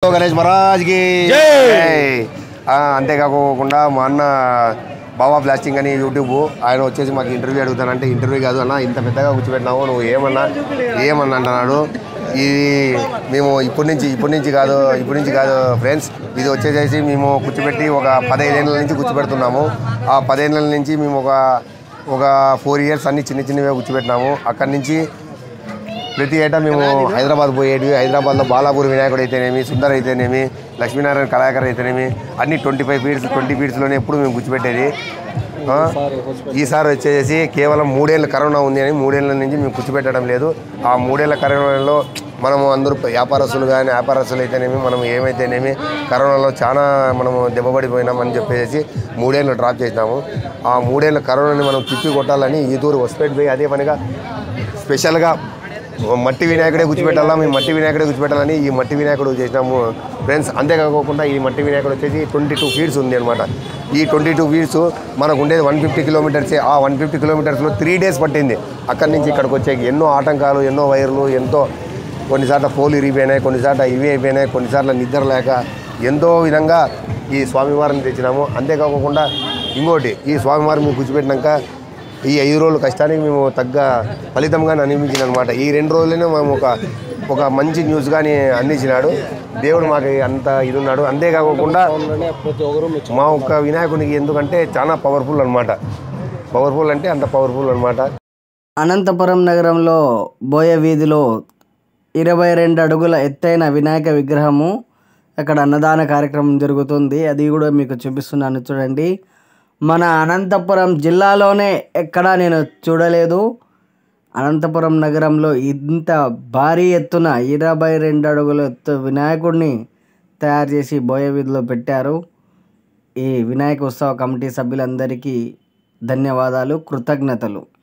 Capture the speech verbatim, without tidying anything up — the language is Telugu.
బోల్తో గణేష్ మహారాజ్కి అంతేకాకుండా మా అన్న బాబా ప్లాస్టింగ్ అని యూట్యూబ్ ఆయన వచ్చేసి మాకు ఇంటర్వ్యూ అడుగుతానంటే ఇంటర్వ్యూ కాదు అన్న, ఇంత పెద్దగా కూర్చోబెట్టినావు నువ్వు ఏమన్నా ఏమన్నా అంటున్నాడు. ఇది మేము ఇప్పటి నుంచి ఇప్పటి నుంచి కాదు ఇప్పటి నుంచి కాదు ఫ్రెండ్స్, ఇది వచ్చేసేసి మేము కూర్చోబెట్టి ఒక పదహైదేళ్ళ నుంచి కూర్చోబెడుతున్నాము. ఆ పదిహేనుల నుంచి మేము ఒక ఒక ఫోర్ ఇయర్స్ అన్ని చిన్న చిన్నవే కూర్చోబెట్టినాము. అక్కడి నుంచి ప్రతి ఏటా మేము హైదరాబాద్ పోయేటివి. హైదరాబాద్లో బాలాపూర్ వినాయకుడు అయితేనేమి, సుందర్ అయితేనేమి, లక్ష్మీనారాయణ కళాకర్ అయితేనేమి అన్ని ట్వంటీ ఫైవ్ ఫీట్స్ ట్వంటీ ఫీట్స్లోనే ఎప్పుడు మేము కూర్చోబెట్టేది. ఈసారి వచ్చేసి కేవలం మూడేళ్ళ కరోనా ఉంది అని మూడేళ్ళ నుంచి మేము కూర్చోబెట్టడం లేదు. ఆ మూడేళ్ల కరోనాలో మనము అందరూ వ్యాపారస్తులు కానీ వ్యాపారస్తులు అయితేనేమి మనం ఏమైతేనేమి కరోనాలో చాలా మనము దెబ్బపడిపోయినామని చెప్పేసి మూడేళ్ళు డ్రాప్ చేసినాము. ఆ మూడేళ్ళ కరోనాని మనం తిప్పి కొట్టాలని ఈ తూరు వస్పేట్ పోయి అదే పనిగా స్పెషల్గా మట్టి వినాయకుడే కూర్చోబెట్టాలా, మేము మట్టి వినాయకుడే కూర్చోబెట్టాలని ఈ మట్టి వినాయకుడు చేసినాము ఫ్రెండ్స్. అంతేకాకుండా ఈ మట్టి వినాయకుడు వచ్చేసి ట్వంటీ టూ ఫీట్స్ ఉంది అనమాట. ఈ ట్వంటీ టూ ఫీట్స్ మనకు ఉండేది వన్ ఫిఫ్టీ కిలోమీటర్సే. ఆ వన్ ఫిఫ్టీ కిలోమీటర్స్లో త్రీ డేస్ పట్టింది అక్కడి నుంచి ఇక్కడికి వచ్చేకి. ఎన్నో ఆటంకాలు, ఎన్నో వైర్లు, ఎంతో కొన్నిసార్లు పోలు ఇరిగిపోయినాయి, కొన్నిసార్లు ఇవి అయిపోయినాయి, కొన్నిసార్లు నిద్ర లేక ఎంతో విధంగా ఈ స్వామివారిని తెచ్చినాము. అంతేకాకుండా ఇంకోటి, ఈ స్వామివారిని మేము కూర్చోబెట్టినాక ఈ ఐదు రోజులు కష్టానికి మేము తగ్గ ఫలితంగా అనిపించింది అనమాట. ఈ రెండు రోజులనే మేము ఒక ఒక మంచి న్యూస్ కానీ అందించినాడు దేవుడు, మాకు అంత ఇది ఉన్నాడు. అంతేకాకుండా మా ఒక్క వినాయకునికి ఎందుకంటే చాలా పవర్ఫుల్ అనమాట. పవర్ఫుల్ అంటే అంత పవర్ఫుల్ అనమాట. అనంతపురం నగరంలో బోయ వీధిలో ఇరవై రెండు అడుగుల ఎత్తైన వినాయక విగ్రహము అక్కడ అన్నదాన కార్యక్రమం జరుగుతుంది. అది కూడా మీకు చూపిస్తున్నాను చూడండి. మన అనంతపురం జిల్లాలోనే ఎక్కడా నేను చూడలేదు. అనంతపురం నగరంలో ఇంత భారీ ఎత్తున ఇరవై రెండు అడుగుల ఎత్తు వినాయకుడిని తయారు చేసి బోయ వీధిలో పెట్టారు. ఈ వినాయక ఉత్సవ కమిటీ సభ్యులందరికీ ధన్యవాదాలు, కృతజ్ఞతలు.